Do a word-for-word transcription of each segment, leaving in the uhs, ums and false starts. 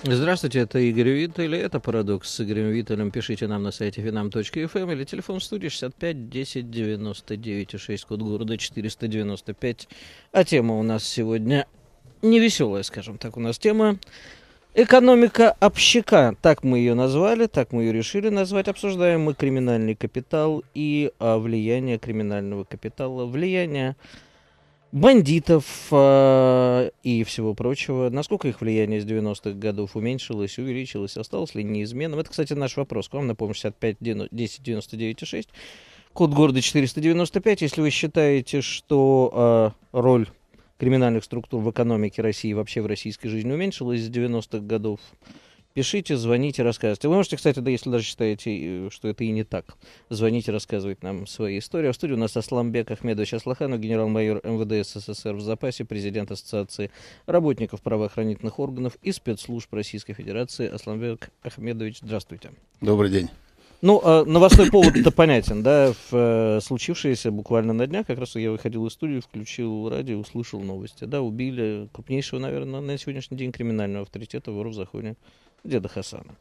Здравствуйте, это Игорь Виттель, это «Парадокс» с Игорем Виттелем. Пишите нам на сайте финам точка эф эм или телефон в студии шестьдесят пять десять девяносто девять шесть, код города четыреста девяносто пять. А тема у нас сегодня невеселая, скажем так. У нас тема «Экономика общака». Так мы ее назвали, так мы ее решили назвать. Обсуждаем мы криминальный капитал и а, влияние криминального капитала, влияние бандитов э, и всего прочего. Насколько их влияние с девяностых годов уменьшилось, увеличилось, осталось ли неизменным? Это, кстати, наш вопрос к вам. Напомню, шестьдесят пять десять девяносто девять шесть, код города четыреста девяносто пять. Если вы считаете, что э, роль криминальных структур в экономике России и вообще в российской жизни уменьшилась с девяностых годов, пишите, звоните, рассказывайте. Вы можете, кстати, да, если даже считаете, что это и не так, звоните, рассказывать нам свои истории. А в студии у нас Асламбек Ахмедович Аслаханов, генерал-майор эм вэ дэ эс эс эс эр в запасе, президент Ассоциации работников правоохранительных органов и спецслужб Российской Федерации. Асламбек Ахмедович, здравствуйте. Добрый день. Ну, э, новостной повод-то понятен, да, в, э, случившееся буквально на днях, как раз я выходил из студии, включил радио, услышал новости, да, убили крупнейшего, наверное, на сегодняшний день криминального авторитета вора в законе деда Хасана.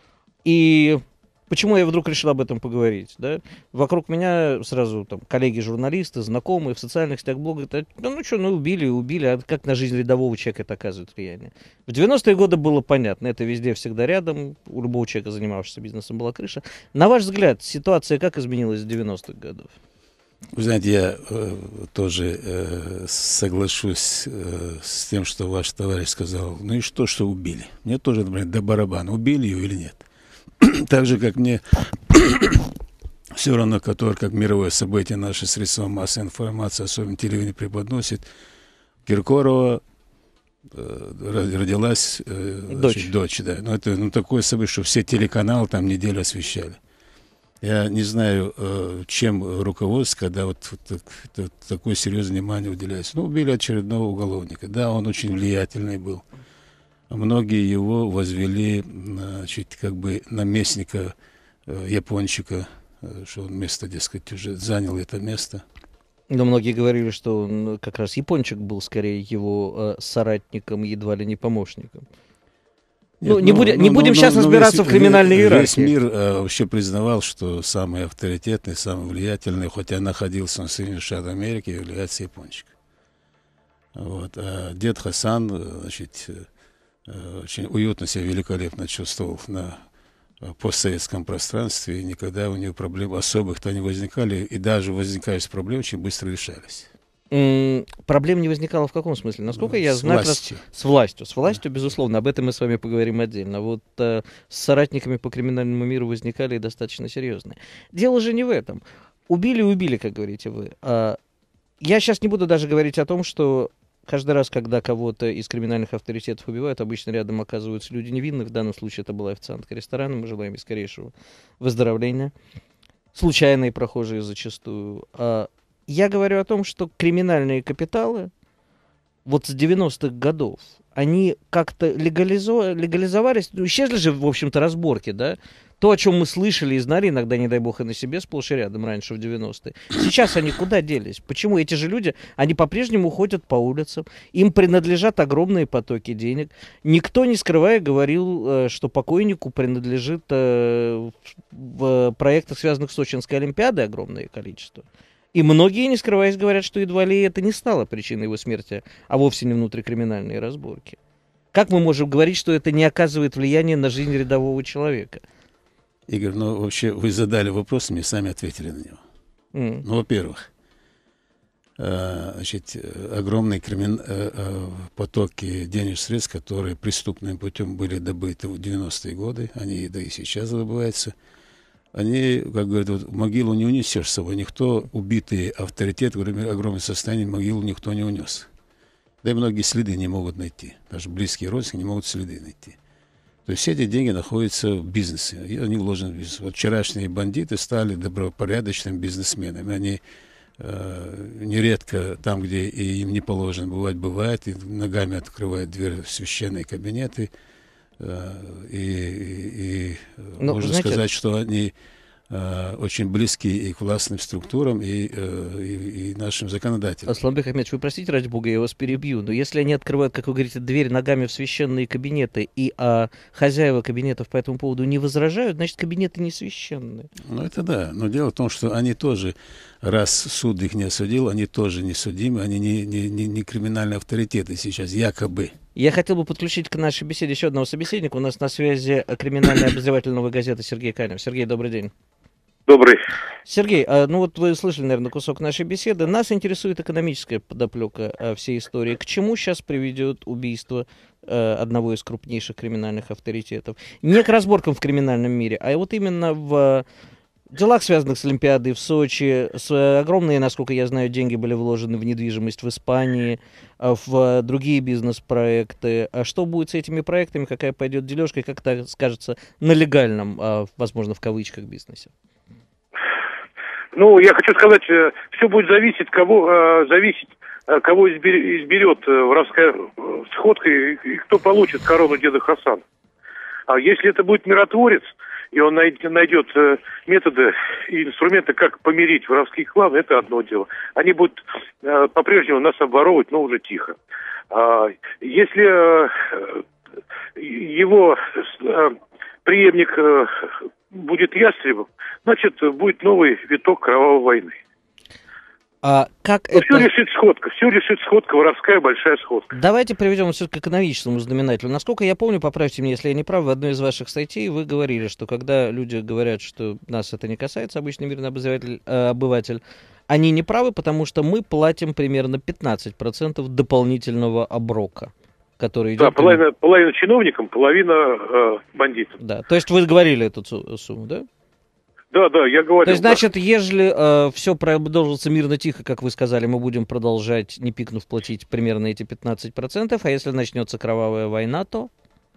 И почему я вдруг решил об этом поговорить, да? Вокруг меня сразу там коллеги-журналисты, знакомые в социальных сетях, блогах, ну, ну что, ну убили, убили, а как на жизнь рядового человека это оказывает влияние? В девяностые годы было понятно, это везде всегда рядом, у любого человека, занимавшегося бизнесом, была крыша. На ваш взгляд, ситуация как изменилась с девяностых годов? Вы знаете, я э, тоже э, соглашусь э, с тем, что ваш товарищ сказал. Ну и что, что убили? Мне тоже, например, до барабана, убили ее или нет. Так же, как мне все равно, который, как мировое событие, наши средства массовой информации, особенно телевидение, преподносит. Киркорова э, родилась э, Дочь. Значит, дочь, да. Но это ну, такое событие, что все телеканалы там неделю освещали. Я не знаю, чем руководство, когда вот, вот, вот такое серьезное внимание уделяется. Ну, убили очередного уголовника. Да, он очень влиятельный был. Многие его возвели, значит, как бы наместника япончика, что он место, дескать, уже занял это место. Но многие говорили, что он, как раз япончик был скорее его э, соратником, едва ли не помощником. Нет, ну, не, ну, будем, ну, не будем ну, сейчас ну, разбираться весь, в криминальной иерархии. Весь мир э, вообще признавал, что самый авторитетный, самый влиятельный, хотя находился он в Соединенных Штатах Америки, является япончик. Вот. А дед Хасан, значит, э, очень уютно себя, великолепно чувствовал на постсоветском пространстве, и никогда у него проблем особых-то не возникали, и даже возникающие проблемы очень быстро решались. Проблем не возникало в каком смысле? Насколько я с знаю, властью. Раз, с властью. С властью, безусловно, об этом мы с вами поговорим отдельно. Вот э, с соратниками по криминальному миру возникали и достаточно серьезные. Дело же не в этом. Убили, убили, как говорите вы. А, я сейчас не буду даже говорить о том, что каждый раз, когда кого-то из криминальных авторитетов убивают, обычно рядом оказываются люди невинные. В данном случае это была официантка ресторана. Мы желаем ей скорейшего выздоровления. Случайные прохожие зачастую. А, Я говорю о том, что криминальные капиталы вот с девяностых годов, они как-то легализо... легализовались, ну, исчезли же, в общем-то, разборки, да? То, о чем мы слышали и знали, иногда, не дай бог, и на себе сплошь и рядом раньше, в девяностые. Сейчас они куда делись? Почему эти же люди, они по-прежнему ходят по улицам, им принадлежат огромные потоки денег. Никто, не скрывая, говорил, что покойнику принадлежит в проектах, связанных с Сочинской Олимпиадой, огромное количество. И многие, не скрываясь, говорят, что едва ли это не стало причиной его смерти, а вовсе не внутрикриминальные разборки. Как мы можем говорить, что это не оказывает влияния на жизнь рядового человека? Игорь, ну вообще вы задали вопрос, мне сами ответили на него. Mm. Ну, во-первых, э, значит, огромные кримин... э, потоки денежных средств, которые преступным путем были добыты в девяностые годы, они да и сейчас добываются. Они, как говорят, вот, могилу не унесешь с собой. Никто, убитые авторитеты, огромное состояние, могилу никто не унес. Да и многие следы не могут найти. Даже близкие родственники не могут следы найти. То есть все эти деньги находятся в бизнесе. И они вложены в бизнес. Вот вчерашние бандиты стали добропорядочными бизнесменами. Они э, нередко там, где и им не положено бывать, бывает, и ногами открывают дверь в священные кабинеты. И, и, и Но, можно знаете, сказать, что они очень близкие и к властным структурам, и, и, и нашим законодателям. Асланбек Ахмедович, вы простите, ради бога, я вас перебью, но если они открывают, как вы говорите, дверь ногами в священные кабинеты, и а, хозяева кабинетов по этому поводу не возражают, значит, кабинеты не священные. Ну, это да. Но дело в том, что они тоже, раз суд их не осудил, они тоже не судимы, они не, не, не, не криминальные авторитеты сейчас, якобы. Я хотел бы подключить к нашей беседе еще одного собеседника. У нас на связи криминальный обозреватель «Новой газеты» Сергей Канев. Сергей, добрый день. Добрый. Сергей, ну вот вы слышали, наверное, кусок нашей беседы. Нас интересует экономическая подоплека всей истории. К чему сейчас приведет убийство одного из крупнейших криминальных авторитетов? Не к разборкам в криминальном мире, а вот именно в делах, связанных с Олимпиадой в Сочи. С огромные, насколько я знаю, деньги были вложены в недвижимость в Испании, в другие бизнес-проекты. А что будет с этими проектами? Какая пойдет дележка? И как это скажется на легальном, возможно, в кавычках, бизнесе? Ну, я хочу сказать, все будет зависеть, кого, зависеть, кого изберет воровская сходка и кто получит корону деда Хасана. А если это будет миротворец, и он найдет методы и инструменты, как помирить воровские кланы, это одно дело. Они будут по-прежнему нас обворовывать, но уже тихо. Если его преемник будет ястребом, значит, будет новый виток кровавой войны. А как это... Все решит сходка, все решит сходка, воровская большая сходка. Давайте приведем все-таки к экономическому знаменателю. Насколько я помню, поправьте меня, если я не прав, в одной из ваших статей вы говорили, что когда люди говорят, что нас это не касается, обычный мирный обыватель, э, обыватель, они не правы, потому что мы платим примерно пятнадцать процентов дополнительного оброка, который идет... Да, половина, половина чиновникам, половина э, бандитам. Да, то есть вы говорили эту сумму, да? Да, да, я говорю. То есть, значит, да. Ежели э, все продолжится мирно тихо, как вы сказали, мы будем продолжать, не пикнув, платить примерно эти пятнадцать процентов, а если начнется кровавая война, то...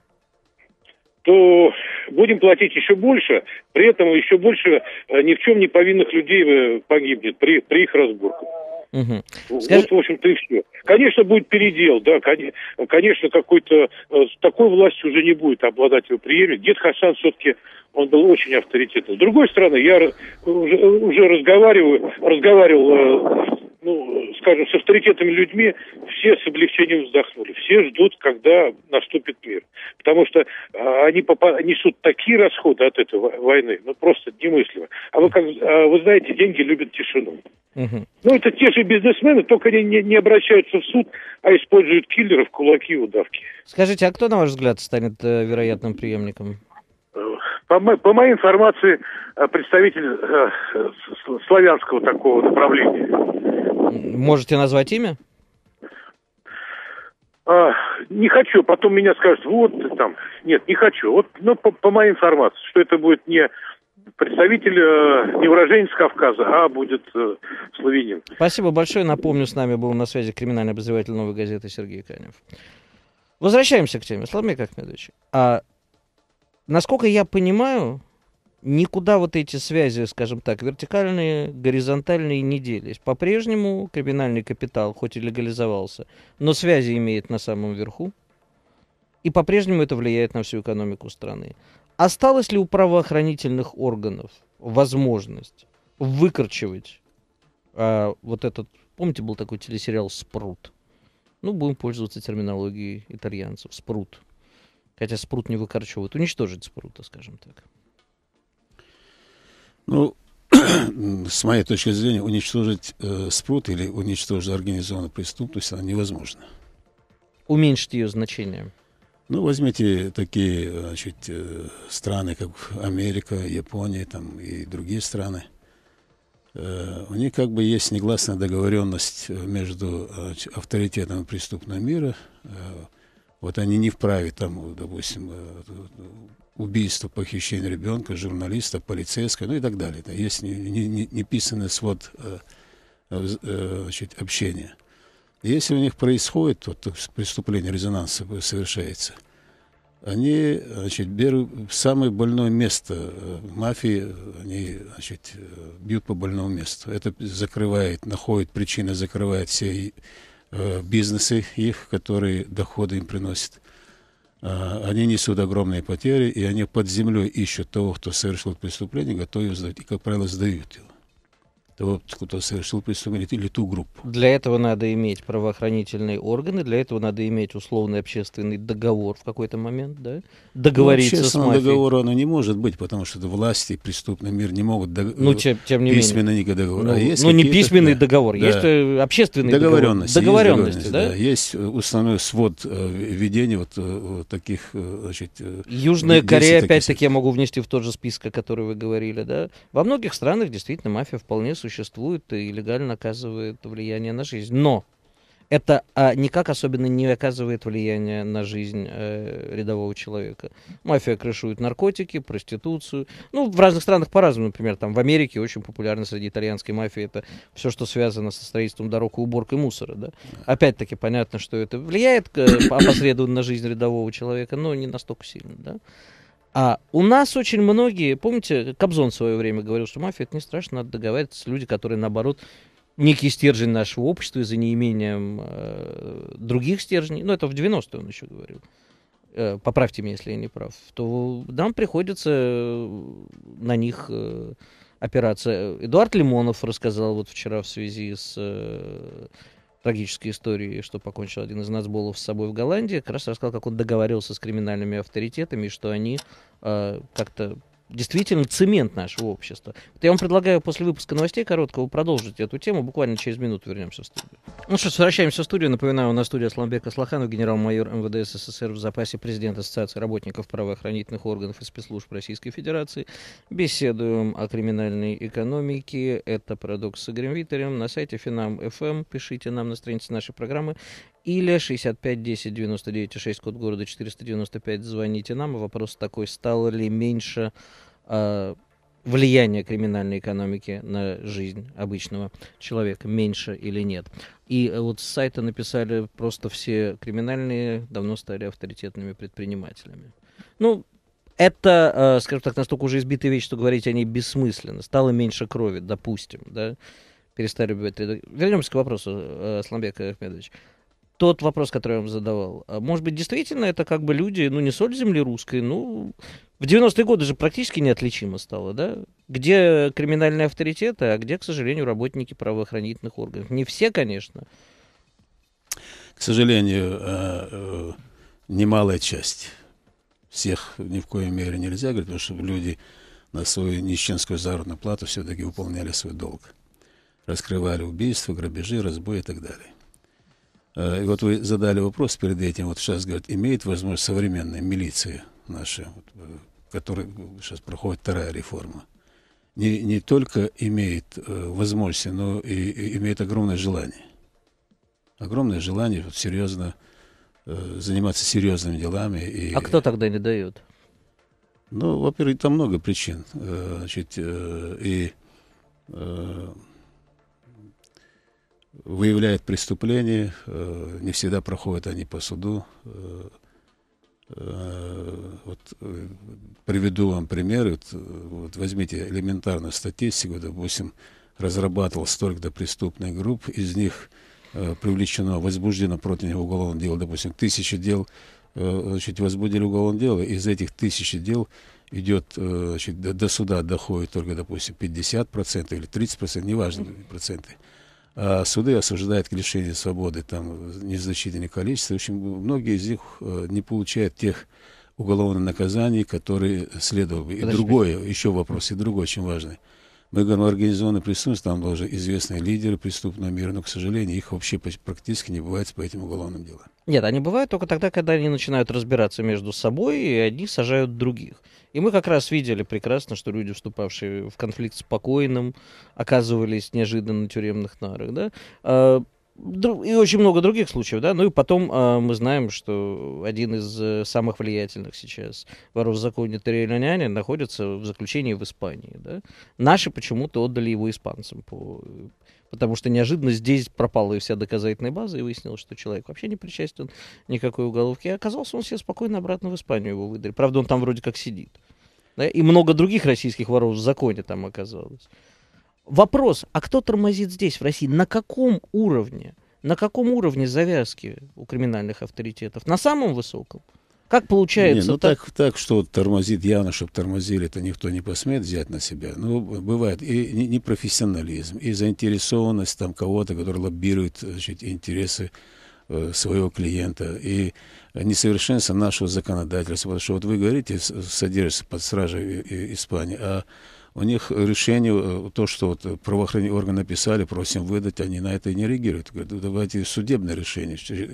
То будем платить еще больше, при этом еще больше э, ни в чем не повинных людей погибнет при, при их разборках. Угу. Вот, Скажи... в общем-то, и все. Конечно, будет передел, да, конечно, какой-то э, такой властью уже не будет обладать его преемник. Дед Хасан все-таки, он был очень авторитетным. С другой стороны, я уже, уже разговариваю, разговаривал, э, ну, скажем, с авторитетными людьми, все с облегчением вздохнули. Все ждут, когда наступит мир. Потому что э, они попа- несут такие расходы от этой войны, ну, просто немыслимо. А вы, как, э, вы знаете, деньги любят тишину. Угу. Ну, это те же бизнесмены, только они не, не обращаются в суд, а используют киллеров, кулаки и удавки. Скажите, а кто, на ваш взгляд, станет э, вероятным преемником? По, по моей информации, представитель э, славянского такого направления. Можете назвать имя? А, не хочу, потом меня скажут, вот там. Нет, не хочу. Вот, но по, по моей информации, что это будет не представитель, э, не уроженец Кавказа, а будет э, славянин. Спасибо большое. Напомню, с нами был на связи криминальный обозреватель «Новой газеты» Сергей Канев. Возвращаемся к теме. Асланбек Ахмедович, а насколько я понимаю, никуда вот эти связи, скажем так, вертикальные, горизонтальные не делись. По-прежнему криминальный капитал, хоть и легализовался, но связи имеет на самом верху, и по-прежнему это влияет на всю экономику страны. Осталась ли у правоохранительных органов возможность выкорчевать а, вот этот, помните, был такой телесериал «Спрут»? Ну, будем пользоваться терминологией итальянцев. «Спрут». Хотя спрут не выкорчевывают. Уничтожить спрута, скажем так. Ну, с моей точки зрения, уничтожить э, спрут или уничтожить организованную преступность невозможно. Уменьшить ее значение. Ну, возьмите такие, значит, э, страны, как Америка, Япония там, и другие страны. Э, у них как бы есть негласная договоренность между э, авторитетом преступного мира. Э, Вот они не вправе, там, допустим, убийство, похищение ребенка, журналиста, полицейского, ну и так далее. Это есть неписанный свод значит, общения. Если у них происходит вот, преступление, резонанс совершается, они значит, берут самое больное место мафии, они значит, бьют по больному месту. Это закрывает, находит причины, закрывает все бизнесы их, которые доходы им приносят. они несут огромные потери, и они под землей ищут того, кто совершил преступление, готовы сдать, и, как правило, сдают его. Того, кто совершил преступление, или ту группу. Для этого надо иметь правоохранительные органы, для этого надо иметь условный общественный договор в какой-то момент, да? Договориться ну, с мафией. Договора оно не может быть, потому что власти и преступный мир не могут дог... ну, тем, тем не письменно никогда договор. Ну, а есть ну не письменный да, договор, да. есть общественный договоренности, договор. Договоренности, есть, да? да? Есть основной свод ведения вот, вот таких, значит... Южная Корея, опять-таки, я могу внести в тот же список, о котором вы говорили, да? Во многих странах действительно мафия вполне существует. существует и легально оказывает влияние на жизнь. Но это а, никак особенно не оказывает влияние на жизнь э, рядового человека. Мафия крышует наркотики, проституцию. Ну, в разных странах по-разному. Например, там в Америке очень популярно среди итальянской мафии это все, что связано со строительством дорог и уборкой мусора. Да? Опять-таки понятно, что это влияет э, опосредованно на жизнь рядового человека, но не настолько сильно. Да? А у нас очень многие, помните, Кобзон в свое время говорил, что мафия это не страшно, надо договариваться с людьми, которые, наоборот, некий стержень нашего общества и за неимением э, других стержней, ну это в девяностые он еще говорил, э, поправьте меня, если я не прав, то нам приходится на них э, опираться. Эдуард Лимонов рассказал вот вчера в связи с... Э, трагической истории, что покончил один из нацболов с собой в Голландии, как раз рассказал, как он договаривался с криминальными авторитетами, и что они э, как-то действительно цемент нашего общества. Вот я вам предлагаю после выпуска новостей короткого продолжить эту тему, буквально через минуту вернемся в студию. Ну что ж, возвращаемся в студию. Напоминаю, у нас студия Асланбек Аслаханов, генерал-майор эм вэ дэ эс эс эс эр в запасе, президент Ассоциации работников правоохранительных органов и спецслужб Российской Федерации. Беседуем о криминальной экономике. Это «Парадокс» с Игорем Виттелем. На сайте Финам точка эф эм пишите нам на странице нашей программы. Или шестьдесят пять десять девяносто девять шесть, код города четыреста девяносто пять, звоните нам. Вопрос такой: стало ли меньше э, влияния криминальной экономики на жизнь обычного человека, меньше или нет? И вот с сайта написали, просто все криминальные давно стали авторитетными предпринимателями. Ну, это, э, скажем так, настолько уже избитая вещь, что говорить о ней бессмысленно. Стало меньше крови, допустим, да? Перестали убивать. Вернемся к вопросу, э, Асланбек Ахмедович. Тот вопрос, который я вам задавал, может быть, действительно это как бы люди, ну, не соль земли русской, ну, в девяностые годы же практически неотличимо стало, да? Где криминальные авторитеты, а где, к сожалению, работники правоохранительных органов. Не все, конечно. К сожалению, немалая часть. Всех ни в коей мере нельзя говорить, потому что люди на свою нищенскую заработную плату все-таки выполняли свой долг. Раскрывали убийства, грабежи, разбои и так далее. И вот вы задали вопрос перед этим, вот сейчас, говорят, имеет возможность современная милиция наша, вот, которая сейчас проходит вторая реформа, не, не только имеет э, возможности, но и, и имеет огромное желание. Огромное желание вот, серьезно э, заниматься серьезными делами. И, а кто тогда не дает? Ну, во-первых, там много причин. Э, значит, э, и... Э, выявляет преступления, э, не всегда проходят они по суду. Э, э, вот, э, приведу вам пример. Вот, вот возьмите элементарную статистику. Допустим, разрабатывал столько-то преступных групп, из них э, привлечено, возбуждено против него уголовное дело, допустим, тысячи дел, э, значит, возбудили уголовное дело, из этих тысячи дел идет, э, значит, до, до суда доходит только, допустим, пятьдесят процентов или тридцать процентов, неважно, проценты. А суды осуждают к лишению свободы там незначительное количество. В общем, многие из них э, не получают тех уголовных наказаний, которые следовало бы. И Подожди. другое, еще вопрос, и другой очень важный. Мы говорим о организованной преступности, там должны известные лидеры преступного мира, но, к сожалению, их вообще практически не бывает по этим уголовным делам. Нет, они бывают только тогда, когда они начинают разбираться между собой, и одни сажают других. И мы как раз видели прекрасно, что люди, вступавшие в конфликт с покойным, оказывались неожиданно на тюремных нарах, да. И очень много других случаев, да. Ну и потом э, мы знаем, что один из э, самых влиятельных сейчас воров в законе Терри Лоняни находится в заключении в Испании, да. Наши почему-то отдали его испанцам, по... потому что неожиданно здесь пропала и вся доказательная база, и выяснилось, что человек вообще не причастен никакой уголовке. И оказался он себе спокойно обратно в Испанию его выдали. Правда, он там вроде как сидит. Да? И много других российских воров в законе там оказалось. Вопрос, а кто тормозит здесь, в России? На каком уровне? На каком уровне завязки у криминальных авторитетов? На самом высоком? Как получается? Не, ну так... Так, так, что тормозит, явно, чтобы тормозили, это никто не посмеет взять на себя. Ну, бывает и непрофессионализм, и заинтересованность там кого-то, который лоббирует, значит, интересы э, своего клиента, и несовершенство нашего законодательства. Потому что вот вы говорите, содержится под стражей Испании, а у них решение, то, что вот правоохранительные органы написали, просим выдать, они на это и не реагируют. Говорят, давайте судебное решение.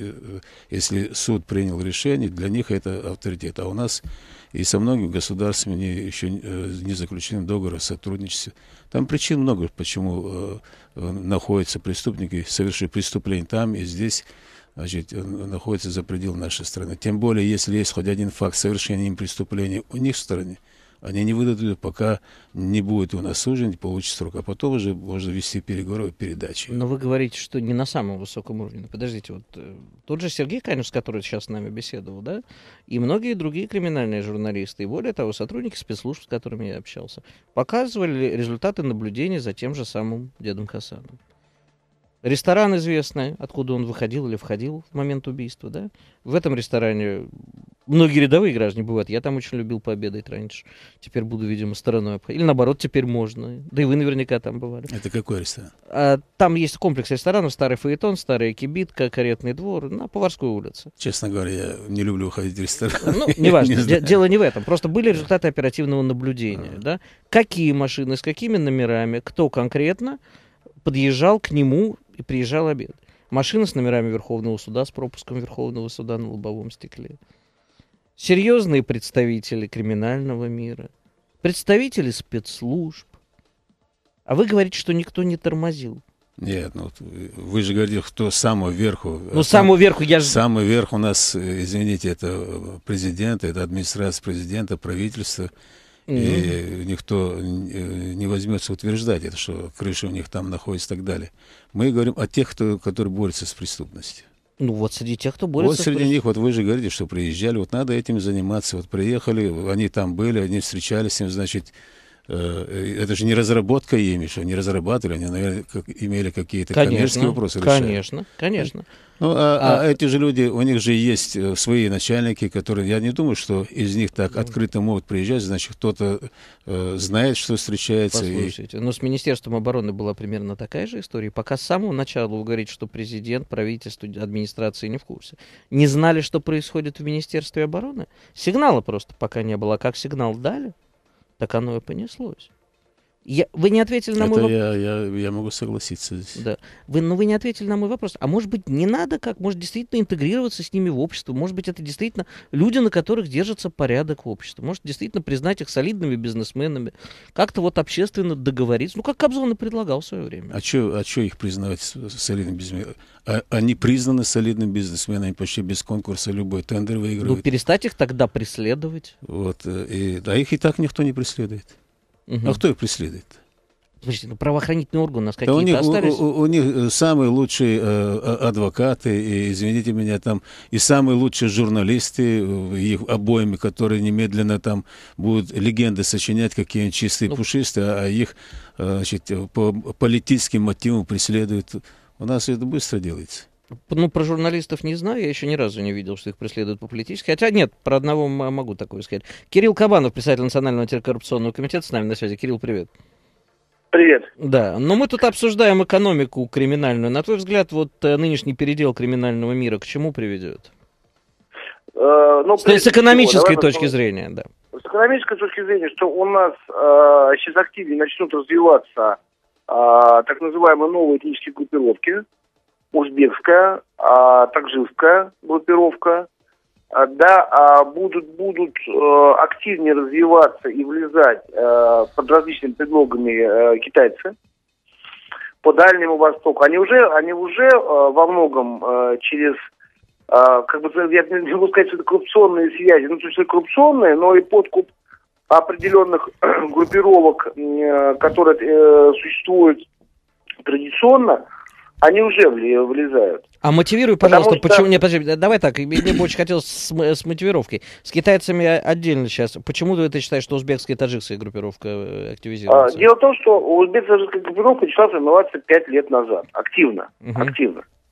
Если суд принял решение, для них это авторитет. А у нас и со многими государствами не, еще не заключены договоры о сотрудничестве. Там причин много, почему находятся преступники, совершив преступление там и здесь, значит, находятся за пределами нашей страны. Тем более, если есть хоть один факт совершения им преступления у них в стране, они не выдадут, пока не будет у нас сужден, получит срок. А потом уже можно вести переговоры, передачи. Но вы говорите, что не на самом высоком уровне. Подождите, вот тот же Сергей Канев, который сейчас с нами беседовал, да, и многие другие криминальные журналисты, и более того, сотрудники спецслужб, с которыми я общался, показывали результаты наблюдений за тем же самым дедом Хасаном. Ресторан известный, откуда он выходил или входил в момент убийства, да. В этом ресторане многие рядовые граждане бывают. Я там очень любил пообедать раньше. Теперь буду, видимо, стороной обходить. Или наоборот, теперь можно. Да и вы наверняка там бывали. Это какой ресторан? А, там есть комплекс ресторанов, старый фаэтон, старая кибитка, каретный двор на Поварской улице. Честно говоря, я не люблю ходить в ресторан. Ну, неважно, не дело не в этом. Просто были результаты оперативного наблюдения. А. Да? Какие машины, с какими номерами, кто конкретно подъезжал к нему и приезжал обедать. Машина с номерами Верховного суда, с пропуском Верховного суда на лобовом стекле. Серьезные представители криминального мира, представители спецслужб. А вы говорите, что никто не тормозил. Нет, ну вы же говорите, кто с самого верху. Ну, с самого верху я же... Самый верх у нас, извините, это президент, это администрация президента, правительство. Mm-hmm. И никто не возьмется утверждать это, что крыша у них там находится и так далее. Мы говорим о тех, кто, которые борются с преступностью. Ну вот среди тех, кто борется вот с среди преступностью. них, вот вы же говорите, что приезжали, вот надо этим заниматься. Вот приехали, они там были, они встречались с ним, значит, э, это же не разработка ими, что не разрабатывали, они, наверное, как, имели какие-то конечно, коммерческие вопросы решать. Конечно, конечно. Ну, а, а... а эти же люди, у них же есть свои начальники, которые, я не думаю, что из них так открыто могут приезжать, значит, кто-то э, знает, что встречается. Послушайте, и... но с Министерством обороны была примерно такая же история. Пока с самого начала вы говорите, что президент, правительство, администрация не в курсе. Не знали, что происходит в Министерстве обороны? Сигнала просто пока не было. А как сигнал дали, так оно и понеслось. Я, вы не ответили на мой вопрос. Я, я, я могу согласиться здесь. Да. Вы, но вы не ответили на мой вопрос. А может быть, не надо как? Может, действительно интегрироваться с ними в общество? Может быть, это действительно люди, на которых держится порядок в обществе? Может, действительно признать их солидными бизнесменами? Как-то вот общественно договориться? Ну, как Кобзон и предлагал в свое время. А что а чё их признавать солидными бизнесменами? А, они признаны солидными бизнесменами, почти без конкурса любой тендер выигрывают. Ну, перестать их тогда преследовать. Вот. И, а их и так никто не преследует. Угу. А кто их преследует? Слушайте, ну правоохранительные органы у нас какие-то да у них, остались? У, у, у них самые лучшие э, адвокаты, и, извините меня, там, и самые лучшие журналисты, их обоими, которые немедленно там будут легенды сочинять, какие они чистые, ну, пушистые, а их э, значит, по политическим мотивам преследуют. У нас это быстро делается. Ну, про журналистов не знаю, я еще ни разу не видел, что их преследуют по политически. Хотя нет, про одного могу такое сказать. Кирилл Кабанов, председатель Национального антикоррупционного комитета, с нами на связи. Кирилл, привет. Привет. Да, но мы тут обсуждаем экономику криминальную. На твой взгляд, вот нынешний передел криминального мира к чему приведет? Э, ну, с, с экономической всего, точки давай, зрения, да. С экономической точки зрения, что у нас э, сейчас активнее начнут развиваться э, так называемые новые этнические группировки. Узбекская, а, таджикская группировка, а, да, а, будут, будут а, активнее развиваться и влезать а, под различными предлогами а, китайцы по Дальнему Востоку. Они уже, они уже а, во многом а, через, а, как бы, я не могу сказать, что это коррупционные связи, ну, то есть коррупционные, но и подкуп определенных группировок, а, которые а, существуют традиционно, они уже влезают. А мотивируй, пожалуйста, что... почему... Не, подожди, давай так, мне бы очень хотелось с, с мотивировкой. С китайцами отдельно сейчас. Почему ты считаешь, что узбекская и таджикская группировка активизируется? А, дело в том, что узбекская и таджикская группировка начала формироваться пять лет назад. Активно. Uh-huh. Активно.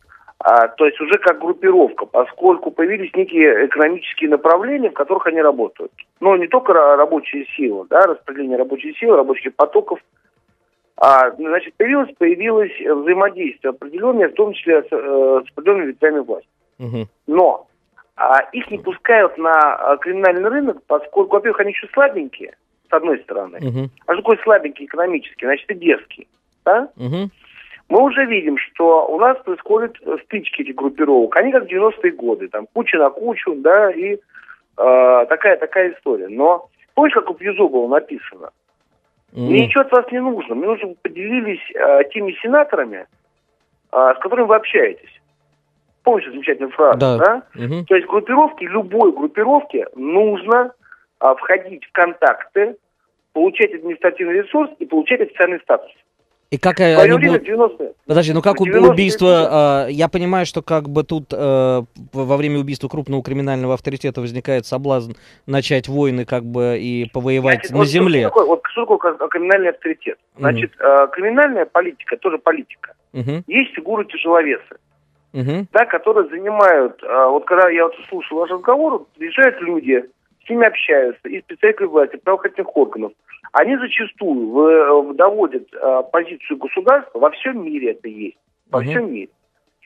А, то есть уже как группировка, поскольку появились некие экономические направления, в которых они работают. Но не только рабочая сила, да, распределение рабочей силы, рабочих потоков. А, значит, появилось, появилось взаимодействие определенное, в том числе с, э, с определенными ветвями власти. Угу. Но а, их не пускают на а, криминальный рынок, поскольку, во-первых, они еще слабенькие, с одной стороны. Угу. А что такое слабенький экономический? Значит, и дерзкий. Да? Угу. Мы уже видим, что у нас происходят стычки этих группировок. Они как в девяностые годы, там, куча на кучу, да, и э, такая, такая история. Но помнишь, как у Пьюзо было написано? Mm. Мне ничего от вас не нужно. Мне нужно, чтобы вы поделились э, теми сенаторами, э, с которыми вы общаетесь. Помните замечательную фразу, да? да? Mm-hmm. То есть группировке, любой группировке нужно э, входить в контакты, получать административный ресурс и получать официальный статус. И как они будут... девяностые. Подожди, ну как убийство, э, я понимаю, что как бы тут э, во время убийства крупного криминального авторитета возникает соблазн начать войны как бы и повоевать Значит, на вот земле. Что такое, вот что такое криминальный авторитет? Значит, mm-hmm. э, криминальная политика, тоже политика. Mm-hmm. Есть фигуры тяжеловесы, mm-hmm. да, которые занимают, э, вот когда я вот слушал ваш разговор, приезжают люди, с ними общаются, и представители власти, правоохранительных органов. Они зачастую в, в, доводят а, позицию государства, во всем мире это есть, во uh-huh. всем мире.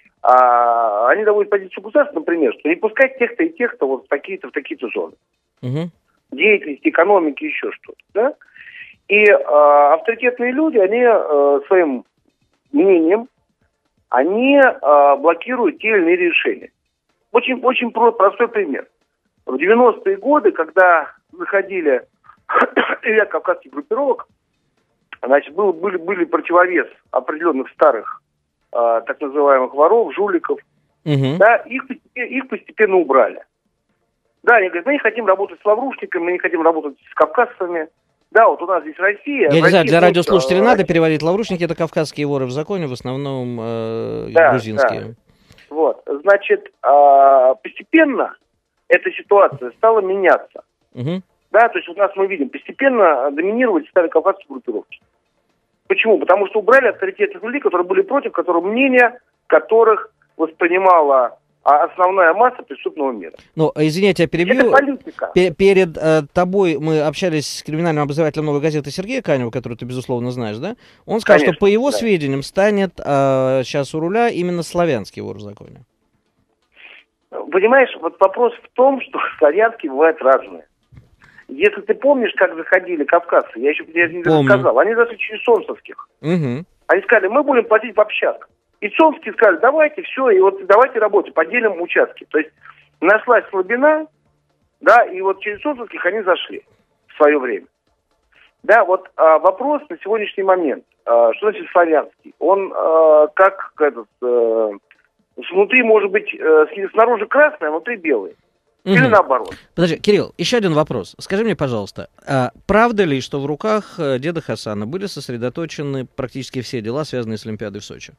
А, они доводят позицию государства, например, что не пускать тех-то и тех-то вот в такие-то, в такие-то зоны. Uh-huh. Деятельности, экономики, еще что-то. Да? И а, авторитетные люди, они а, своим мнением, они а, блокируют те или иные решения. Очень, очень простой пример. В девяностые годы, когда заходили ряд кавказских группировок, значит, был, были, были противовес определенных старых э, так называемых воров, жуликов, угу. да, их, их постепенно убрали. Да, они говорят, мы не хотим работать с лаврушниками, мы не хотим работать с кавказцами. Да, вот у нас здесь Россия. Я не знаю, для радиослушателей надо переводить. Лаврушники — это кавказские воры в законе, в основном э, да, грузинские. Да. Вот, значит, э, постепенно эта ситуация стала меняться. Угу. Да, то есть у нас мы видим, постепенно доминировать стали кавказские группировки. Почему? Потому что убрали авторитетных людей, которые были против, которые мнения которых воспринимала основная масса преступного мира. Ну, извините, я перебью. Это политика. П- перед э, тобой мы общались с криминальным обозревателем «Новой газеты» Сергеем Каневым, которого ты, безусловно, знаешь, да? Он сказал, Конечно, что, по его да. сведениям, станет э, сейчас у руля именно славянский вор в законе. Понимаешь, вот вопрос в том, что славянские бывают разные. Если ты помнишь, как заходили кавказцы, я еще я не рассказал, они зашли через Солнцевских. Угу. Они сказали, мы будем платить в общак. И Солнцевские сказали, давайте, все, и вот давайте работать, поделим участки. То есть нашлась слабина, да, и вот через Солнцевских они зашли в свое время. Да, вот а, вопрос на сегодняшний момент, а, что значит славянский? Он а, как этот, а, внутри может быть а, снаружи красный, а внутри белый. Или угу. наоборот. Подожди, Кирилл, еще один вопрос. Скажи мне, пожалуйста, а правда ли, что в руках деда Хасана были сосредоточены практически все дела, связанные с Олимпиадой в Сочи?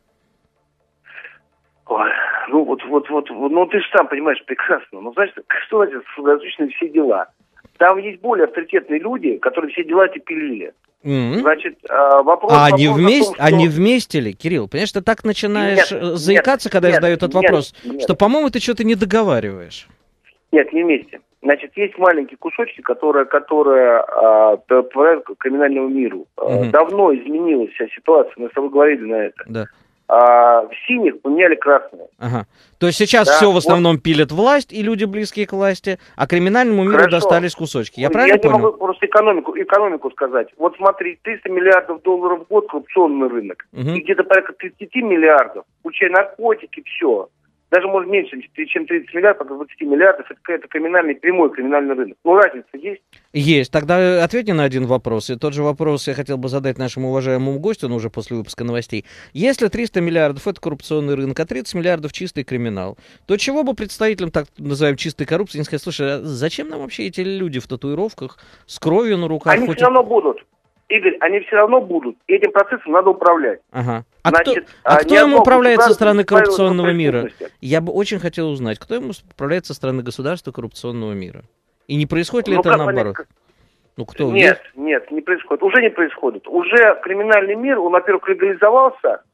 Ой, ну вот, вот, вот, ну ты же сам понимаешь прекрасно. Ну, знаешь, что значит сосредоточены все дела? Там есть более авторитетные люди, которые все дела эти пилили. Mm-hmm. Значит, вопрос... А они вместе, том, что... они вместе ли, Кирилл? Понимаешь, ты так начинаешь нет, заикаться, нет, когда нет, я задаю этот нет, вопрос, нет. что, по-моему, ты что-то не договариваешь. Нет, не вместе. Значит, есть маленькие кусочки, которые, которые а, отправляют к криминальному миру. Угу. Давно изменилась вся ситуация, мы с тобой говорили на это. Да. А, в синих поменяли красные. Ага. То есть сейчас да, все в основном вот. пилят власть и люди, близкие к власти, а криминальному миру Хорошо. достались кусочки. Я правильно Я понял? Я могу просто экономику, экономику сказать. Вот смотри, триста миллиардов долларов в год коррупционный рынок. Угу. И где-то порядка тридцать миллиардов, включая наркотики, все. Даже, может, меньше, чем тридцать миллиардов, а двадцать миллиардов, это, это криминальный, прямой криминальный рынок. Ну, разница есть? Есть. Тогда ответь мне на один вопрос. И тот же вопрос я хотел бы задать нашему уважаемому гостю, но уже после выпуска новостей. Если триста миллиардов — это коррупционный рынок, а тридцать миллиардов — чистый криминал, то чего бы представителям, так называемой, чистой коррупции не сказать, слушай, а зачем нам вообще эти люди в татуировках, с кровью на руках? Они хоть... все равно будут. Игорь, они все равно будут. И этим процессом надо управлять. Ага. А Значит, кто, а кто им управляет со стороны коррупционного мира? Я бы очень хотел узнать, кто им управляет со стороны государства коррупционного мира? И не происходит ли ну, это наоборот? Они... Ну, кто? Нет, есть? нет, не происходит. Уже не происходит. Уже криминальный мир, он, во-первых, легализовался,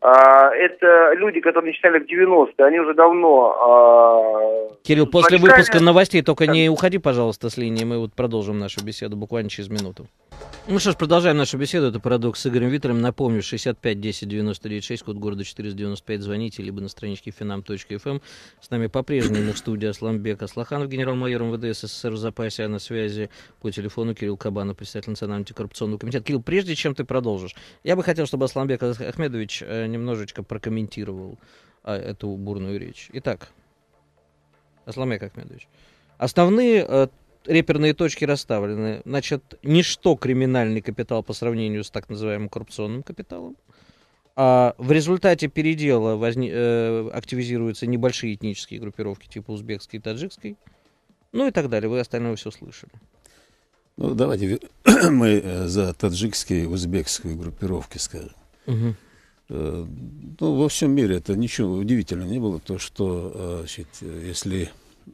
Это люди, которые начинали в девяностые, они уже давно... Кирилл, после начинали... выпуска новостей только не уходи, пожалуйста, с линии, мы вот продолжим нашу беседу буквально через минуту. Ну что ж, продолжаем нашу беседу, это «Парадокс» с Игорем Виттелем. Напомню, шестьдесят пять десять девяносто девять шесть, код города четыреста девяносто пять, звоните, либо на страничке финам точка эф эм. С нами по-прежнему в студии Асланбек Аслаханов, генерал-майор эм вэ дэ СССР в запасе, а на связи по телефону Кирилл Кабанов, председатель Национального антикоррупционного комитета. Кирилл, прежде чем ты продолжишь, я бы хотел, чтобы Асланбек Ахмедович немножечко прокомментировал а, эту бурную речь. Итак, Асланбек Ахмедович, основные а, реперные точки расставлены. Значит, ничто криминальный капитал по сравнению с так называемым коррупционным капиталом. А в результате передела возни... э, активизируются небольшие этнические группировки типа узбекской и таджикской. Ну и так далее. Вы остальное все слышали. Ну, давайте мы за таджикские и узбекские группировки скажем. Угу. Ну, во всем мире это ничего удивительного не было, то, что, значит, если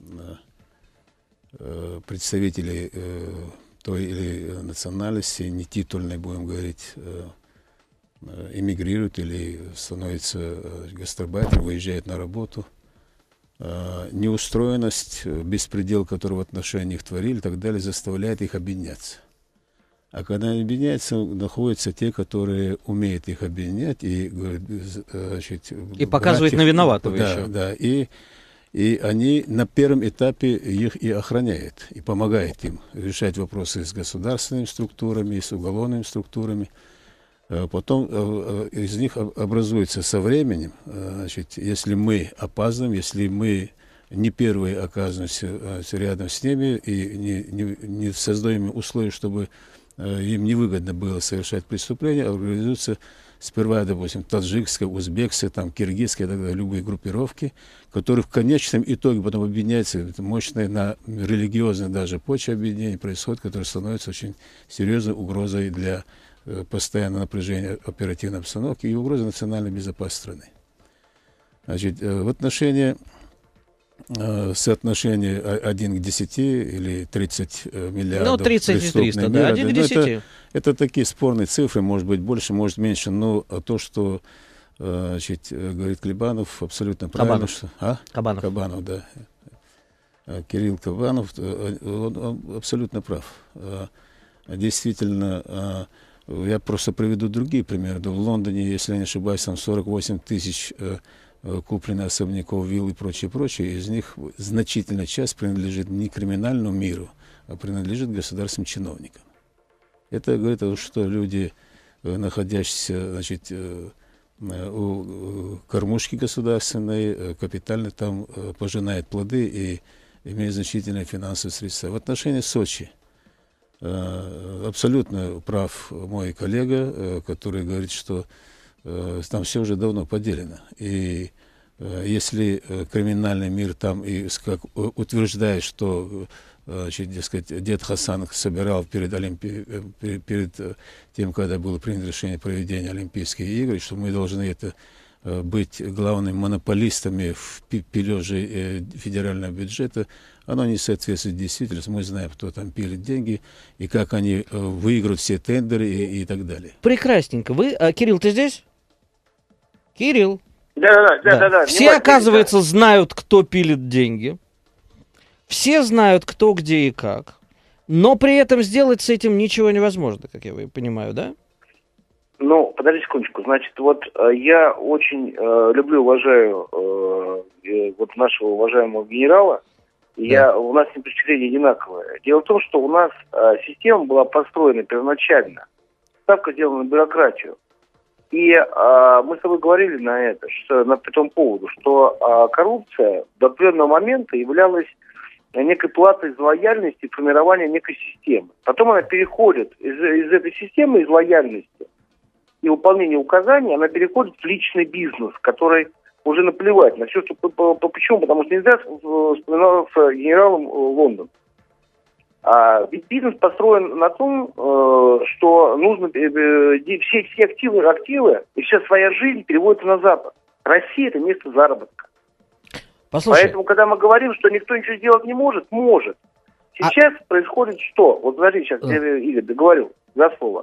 представители той или национальности, не титульной, будем говорить, эмигрируют или становятся гастарбайтерами, выезжают на работу, неустроенность, беспредел, который в отношении их творили и так далее, заставляет их объединяться. А когда они объединяются, находятся те, которые умеют их объединять и, значит, и показывают на виноватого да, еще. Да, и, и они на первом этапе их и охраняют, и помогают им решать вопросы с государственными структурами, с уголовными структурами. Потом из них образуется со временем, значит, если мы опаздываем, если мы не первые оказываемся рядом с ними и не, не, не создаем условия, чтобы им невыгодно было совершать преступления, организуются сперва, допустим, таджикская, узбекская, там, киргизская, так далее, любые группировки, которые в конечном итоге потом объединяются. Это мощное на религиозной даже почве объединение происходит, которое становится очень серьезной угрозой для э, постоянного напряжения оперативной обстановки и угрозой национальной безопасности страны. Значит, э, в отношении соотношение один к десяти или тридцать миллиардов. Ну, тридцать и триста, да, один к десяти. Это, это такие спорные цифры, может быть больше, может меньше, но то, что, значит, говорит Клебанов, абсолютно правильно. Кабанов. Что, а? Кабанов. Кабанов, да. Кирилл Кабанов, он, он абсолютно прав. Действительно, я просто приведу другие примеры. В Лондоне, если я не ошибаюсь, там сорок восемь тысяч куплено особняков, вилл и прочее, прочее, из них значительная часть принадлежит не криминальному миру, а принадлежит государственным чиновникам. Это говорит о том, что люди, находящиеся, значит, у кормушки государственной, капитально там пожинают плоды и имеют значительные финансовые средства. В отношении Сочи абсолютно прав мой коллега, который говорит, что там все уже давно поделено. И э, если э, криминальный мир там и как утверждает, что э, дескать, дед Хасан собирал перед, Олимпи... перед, перед тем, когда было принято решение проведения Олимпийских игр, что мы должны это э, быть главными монополистами в пилеже э, федерального бюджета, оно не соответствует действительности. Мы знаем, кто там пилит деньги и как они э, выиграют все тендеры и, и так далее. Прекрасненько. Вы, а, Кирилл, ты здесь? Кирилл. Да, да, да, да, да. Все, оказывается, да. знают, кто пилит деньги. Все знают, кто, где и как. Но при этом сделать с этим ничего невозможно, как я понимаю, да? Ну, подожди секундочку. Значит, вот э, я очень э, люблю, уважаю э, э, вот нашего уважаемого генерала. Да. Я, у нас с ним впечатление одинаковое. Дело в том, что у нас э, система была построена первоначально. Ставка сделана на бюрократию. И а, мы с тобой говорили на это, что, на, по этому поводу, что а, коррупция до определенного момента являлась некой платой за лояльность и формирование некой системы. Потом она переходит из, из этой системы, из лояльности и выполнения указаний, она переходит в личный бизнес, который уже наплевать на все, что... По, по, по, почему? Потому что нельзя вспоминать с генералом Лондон. А ведь бизнес построен на том, э, что нужно э, э, все, все активы, активы и вся своя жизнь переводится на Запад. Россия – это место заработка. Послушай. Поэтому, когда мы говорим, что никто ничего сделать не может, может. Сейчас а... происходит что? Вот подожди, сейчас а... я, Игорь, договорю за слово.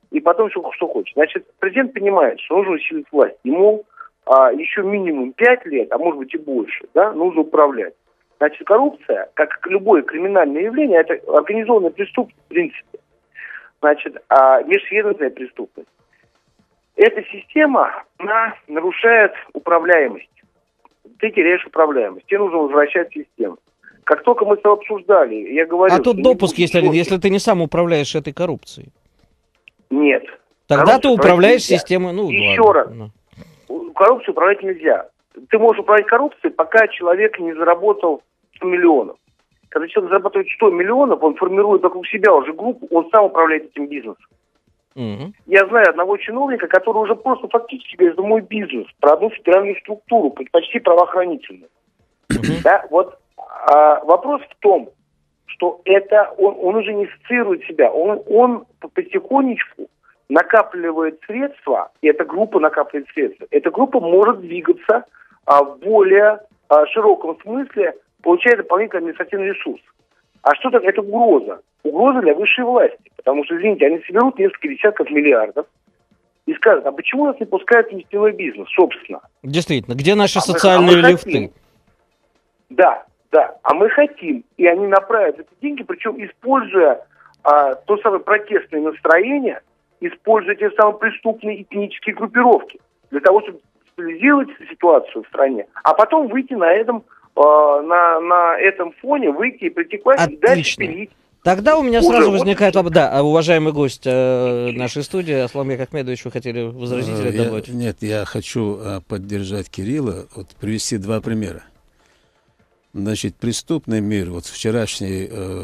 и потом что, что хочет. Значит, президент понимает, что нужно усилить власть. Ему а, еще минимум пять лет, а может быть и больше, да, нужно управлять. Значит, коррупция, как любое криминальное явление, это организованная преступность в принципе. Значит, а межведомственная преступность. Эта система, она нарушает управляемость. Ты теряешь управляемость. Тебе нужно возвращать систему. Как только мы это обсуждали, я говорил... А тут допуск есть один, если ты не сам управляешь этой коррупцией. Нет. Тогда ты управляешь системой... Ну, еще ладно. раз. Коррупцию управлять нельзя. Ты можешь управлять коррупцией, пока человек не заработал сто миллионов. Когда человек зарабатывает сто миллионов, он формирует вокруг себя уже группу, он сам управляет этим бизнесом. Угу. Я знаю одного чиновника, который уже просто фактически говорит, это мой бизнес, про одну федеральную структуру, почти правоохранительную. Угу. Да, вот а, вопрос в том, что это он, он уже не ассоциирует себя, он, он потихонечку накапливает средства, и эта группа накапливает средства. Эта группа может двигаться а, в более а, широком смысле, получая дополнительный административный ресурс. А что такое? Это угроза. Угроза для высшей власти. Потому что, извините, они соберут несколько десятков миллиардов и скажут, а почему нас не пускают в нефтяной бизнес, собственно? Действительно, где наши а социальные мы, а мы лифты? Хотим. Да, да. А мы хотим. И они направят эти деньги, причем используя а, то самое протестное настроение, используя те самые преступные этнические группировки, для того, чтобы стабилизировать ситуацию в стране, а потом выйти на этом, э, на, на этом фоне, выйти и прийти к власти, и дальше пилить. Тогда у меня Уже сразу возникает вопрос. Да, уважаемый гость э, нашей студии, Асламбек Ахмедович, вы хотели возразить или я, добавить? Нет, я хочу э, поддержать Кирилла, вот привести два примера. Значит, преступный мир, вот вчерашние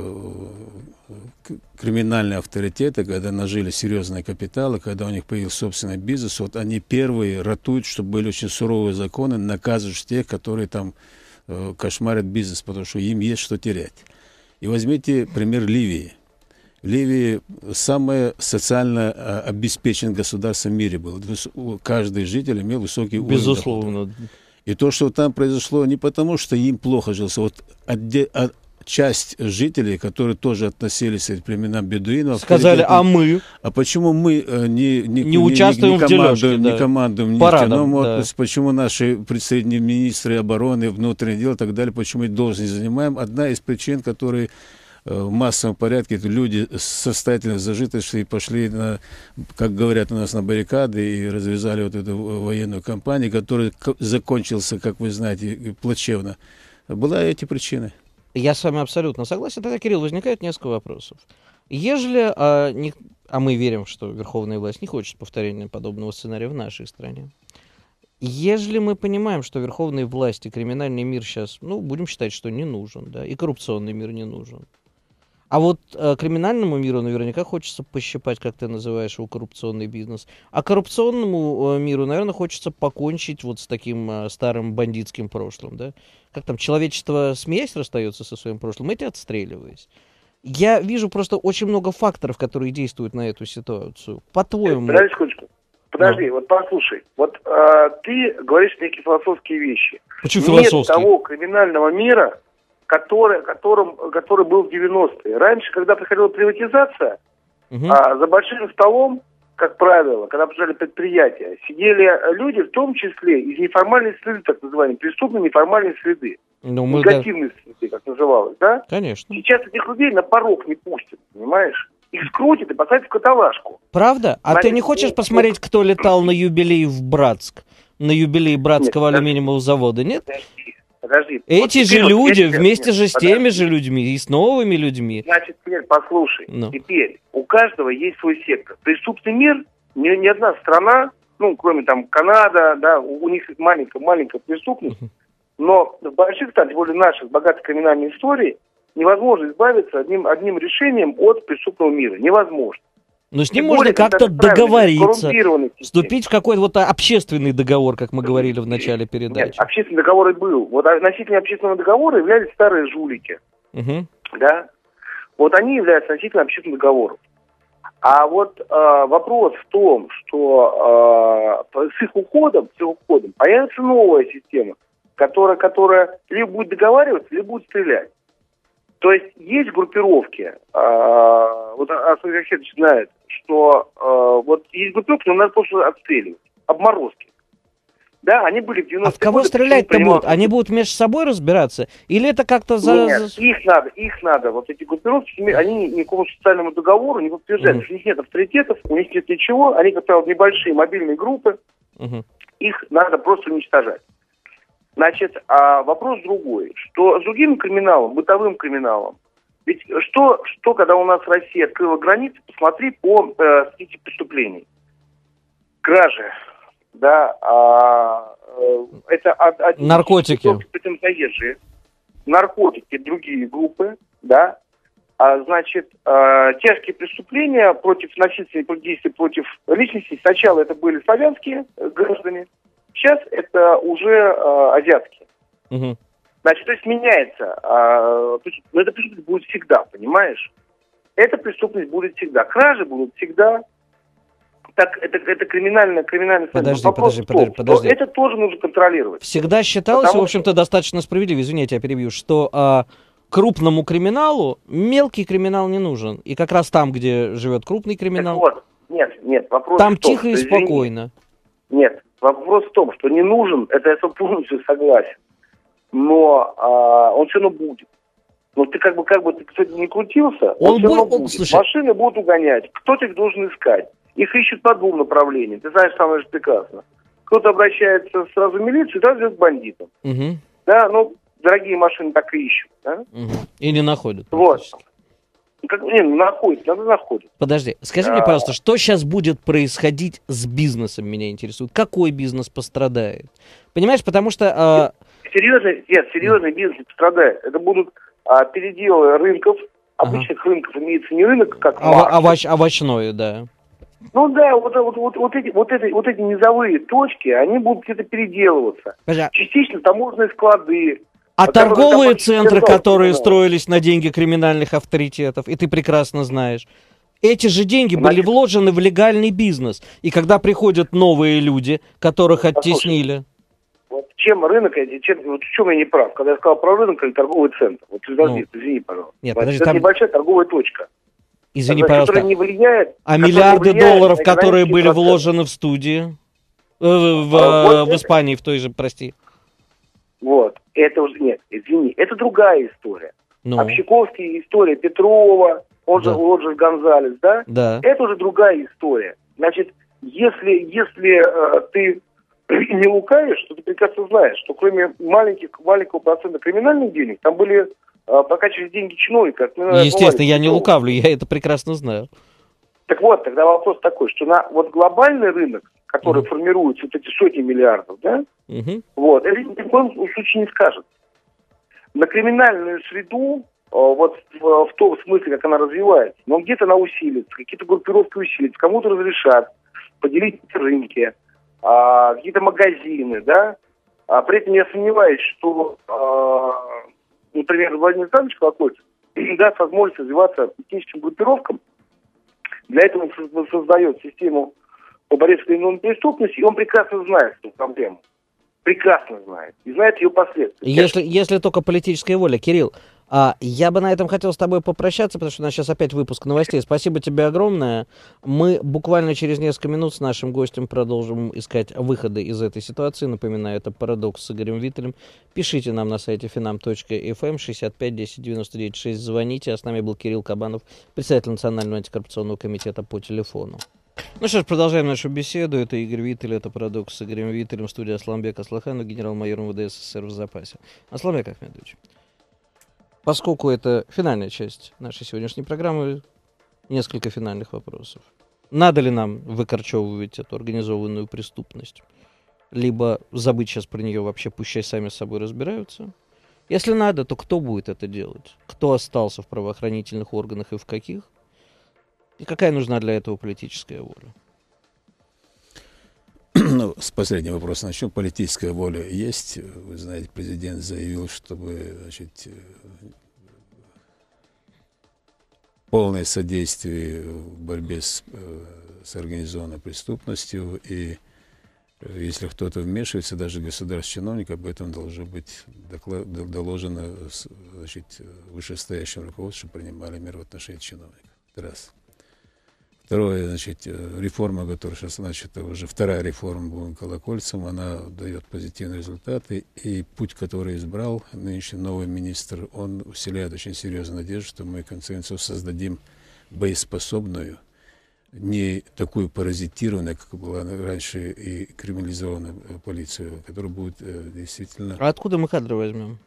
э, криминальные авторитеты, когда нажили серьезные капиталы, когда у них появился собственный бизнес, вот они первые ратуют, чтобы были очень суровые законы, наказываешь тех, которые там э, кошмарят бизнес, потому что им есть что терять. И возьмите пример Ливии. В Ливии самое социально э, обеспеченное государство в мире было. Каждый житель имел высокий уровень дохода. Безусловно. И то, что там произошло, не потому, что им плохо жилось, вот отде- от, часть жителей, которые тоже относились к племенам бедуинов, сказали, а мы? А почему мы э, не, не, не участвуем не, не, в дележке, не да. командуем нефтью? Парадом, ну, да. вот, почему наши председатели министры обороны, внутренних дел и так далее, почему мы должность занимаем? Одна из причин, которые в массовом порядке люди состоятельно зажиточные пошли, на, как говорят у нас, на баррикады и развязали вот эту военную кампанию, которая закончился, как вы знаете, плачевно. Была эти причины. Я с вами абсолютно согласен. Тогда, Кирилл, возникает несколько вопросов. Ежели, а, не, а мы верим, что верховная власть не хочет повторения подобного сценария в нашей стране, ежели мы понимаем, что верховной власти криминальный мир сейчас, ну, будем считать, что не нужен, да, и коррупционный мир не нужен, а вот э, криминальному миру наверняка хочется пощипать, как ты называешь его, коррупционный бизнес. А коррупционному э, миру, наверное, хочется покончить вот с таким э, старым бандитским прошлым, да? Как там, человечество, смеясь, расстается со своим прошлым, эти отстреливаясь. Я вижу просто очень много факторов, которые действуют на эту ситуацию. По-твоему... Подожди секундочку. Подожди, ну. вот послушай. Вот э, ты говоришь некие философские вещи. Почему Нет философские? того криминального мира, который, которым, который был в девяностые. Раньше, когда приходила приватизация, угу. а, за большим столом, как правило, когда обсуждали предприятия, сидели люди, в том числе из неформальной среды, так называемой, преступной неформальной среды. Ну, мы негативной да... среды, как называлось, да? Конечно. Сейчас этих людей на порог не пустят, понимаешь? Их скрутят и посадят в каталажку. Правда? А Знаете, ты не хочешь ну, посмотреть, кто летал на юбилей в Братск? На юбилей Братского нет, алюминиевого завода, нет? Подожди. Эти вот же теперь, люди вот, вместе нет, же с подожди. теми же людьми и с новыми людьми. Значит, теперь послушай. Ну. Теперь у каждого есть свой сектор. Преступный мир, ни, ни одна страна, ну, кроме там Канада, да, у, у них маленькая-маленькая преступность, uh-huh. но в больших, тем более наших, богатой криминальной истории, невозможно избавиться одним, одним решением от преступного мира. Невозможно. Но с ним Тем можно как-то договориться, вступить в какой-то вот общественный договор, как мы говорили в начале передачи. Нет, общественный договор и был. Вот носителями общественного договора являлись старые жулики. Угу. Да? Вот они являются носителями общественного договора. А вот э, вопрос в том, что э, с их уходом, с их уходом появится новая система, которая, которая либо будет договариваться, либо будет стрелять. То есть есть группировки, э, вот вот Аслан Ахедович знает, что э, вот есть группировки, но надо просто отстреливать. Обморозки. Да, они были в девяностые годы. А в кого стрелять-то будут? Они будут между собой разбираться? Или это как-то за... Нет, их надо, их надо. Вот эти группировки, они никакому социальному договору не подтверждают. Uh-huh. У них нет авторитетов, у них нет ничего. Они, как правило, небольшие мобильные группы. Uh-huh. Их надо просто уничтожать. Значит, а вопрос другой. Что с другим криминалом, бытовым криминалом, ведь что, что когда у нас Россия открыла границы, посмотри по э, статистике преступлений. Кражи. Да, а, это один, наркотики, заезжие, наркотики, другие группы, да, а, значит, а, тяжкие преступления против насильственных действий против личностей. Сначала это были славянские граждане, сейчас это уже а, азиатские. Угу. Значит, то есть меняется, а, но эта преступность будет всегда, понимаешь? Эта преступность будет всегда, кражи будут всегда. Так, это, это криминальное, криминальное... Подожди, подожди, подожди, подожди. Это тоже нужно контролировать. Всегда считалось, Потому в общем-то, что... достаточно справедливо, извини, я тебя перебью, что а, крупному криминалу мелкий криминал не нужен. И как раз там, где живет крупный криминал... Так вот, нет, нет, вопрос там в том, тихо и что, спокойно. Извини, нет, вопрос в том, что не нужен, это я полностью согласен, но а, он все равно будет. Но ты как бы, как бы ты, кстати, не крутился, он, он все равно будет. Слушай... Машины будут угонять, кто-то их должен искать. Их ищут по двум направлениям. Ты знаешь, самое же прекрасно. Кто-то обращается сразу в милицию, да, идет к бандитам. Угу. Да, ну, дорогие машины так и ищут. Да? Угу. И не находят. Вот. Как, не, находят, надо находить. Подожди, скажи а... мне, пожалуйста, что сейчас будет происходить с бизнесом, меня интересует. Какой бизнес пострадает? Понимаешь, потому что... А... Серьезный, нет, серьезный бизнес не пострадает. Это будут а, переделы рынков. Обычных ага. рынков имеется не рынок, как а, овощ, овощное, да. Ну да, вот, вот, вот, вот, эти, вот, эти, вот эти низовые точки, они будут где-то переделываться. Подожди. Частично таможенные склады. А торговые центры, которые строились на деньги криминальных авторитетов, и ты прекрасно знаешь, эти же деньги Значит, были вложены в легальный бизнес. И когда приходят новые люди, которых оттеснили... Вот чем рынок, чем, вот в чем я не прав, когда я сказал про рынок или торговый центр. Вот подожди, ну, извини, пожалуйста. Нет, подожди, это там... небольшая торговая точка. Извини, пожалуйста, не влияет, а миллиарды долларов, которые были процесс. вложены в студии, в, в, а, в, в Испании, в той же, прости. Вот, это уже, нет, извини, это другая история. Ну. Общаковская история Петрова, он да. же Роджер Гонзалес, да? Да. Это уже другая история. Значит, если, если э, ты не лукавишь, то ты прекрасно знаешь, что кроме маленьких, маленького процента криминальных денег, там были... прокачивать деньги чиновника. Естественно, я не лукавлю, я это прекрасно знаю. Так вот, тогда вопрос такой, что на вот глобальный рынок, который uh-huh. формируется, вот эти сотни миллиардов, да, uh-huh. вот, это ни в коем случае не скажет. На криминальную среду, вот в, в том смысле, как она развивается, но где-то она усилится, какие-то группировки усилятся, кому-то разрешат поделить рынки, а, какие-то магазины, да, а при этом я сомневаюсь, что... А, например, Владимир Александрович Колокольцев даст возможность развиваться этническим группировкам. Для этого он создает систему по борьбе с криминальной преступностью, и он прекрасно знает эту проблему. Прекрасно знает. И знает ее последствия. Если, если только политическая воля. Кирилл, а, я бы на этом хотел с тобой попрощаться, потому что у нас сейчас опять выпуск новостей. Спасибо тебе огромное. Мы буквально через несколько минут с нашим гостем продолжим искать выходы из этой ситуации. Напоминаю, это «Парадокс» с Игорем Виттелем. Пишите нам на сайте финам точка эф эм шестьдесят пять десять девяносто девять шесть. Звоните. А с нами был Кирилл Кабанов, председатель Национального антикоррупционного комитета по телефону. Ну что ж, продолжаем нашу беседу. Это Игорь Виттель, это «Парадокс» с Игорем Виттелем, студия Асланбек Аслаханов, генерал-майор эм вэ дэ СССР в запасе. Асланбек Ахмедович, поскольку это финальная часть нашей сегодняшней программы, несколько финальных вопросов. Надо ли нам выкорчевывать эту организованную преступность? Либо забыть сейчас про нее вообще, пусть сами с собой разбираются? Если надо, то кто будет это делать? Кто остался в правоохранительных органах и в каких? И какая нужна для этого политическая воля? Ну, с последнего вопроса начнем. Политическая воля есть. Вы знаете, президент заявил, чтобы, значит, полное содействие в борьбе с, с организованной преступностью. И если кто-то вмешивается, даже государственный чиновник, об этом должно быть доложено, значит, вышестоящим руководством, чтобы принимали меры в отношении чиновника. Раз. Второе, значит, реформа, которая сейчас, значит, это уже вторая реформа будет Колокольцем, она дает позитивные результаты, и путь, который избрал нынешний новый министр, он вселяет очень серьезную надежду, что мы, в конце концов, создадим боеспособную, не такую паразитированную, как была раньше и криминализованная полицию, которая будет э, действительно... А откуда мы кадры возьмем?